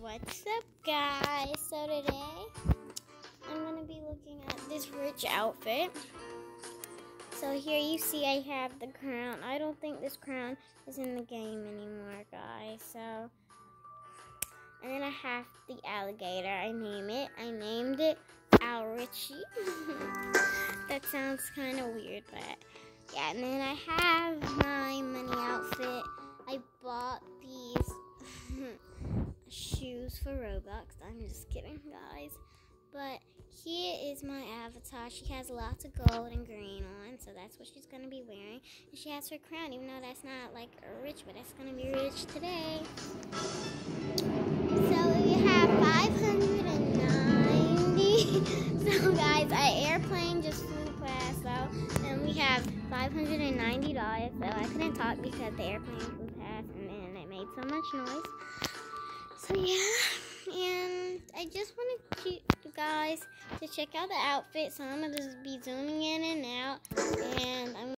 What's up, guys? So today I'm gonna be looking at this rich outfit. So here you see I have the crown. I don't think this crown is in the game anymore, guys. So, and then I have the alligator. I named it Al Richie. That sounds kind of weird, but yeah. And then I have my money outfit. I bought these shoes for Robux. I'm just kidding, guys. But here is my avatar. She has lots of gold and green on, so that's what she's going to be wearing. And she has her crown, even though that's not like rich, but that's going to be rich today. So we have 590. So guys, our airplane just flew past, though. And we have $590. So I couldn't talk because the airplane flew past and then it made so much noise. So yeah, and I just wanted you guys to check out the outfit. So I'm going to be zooming in and out, and I'm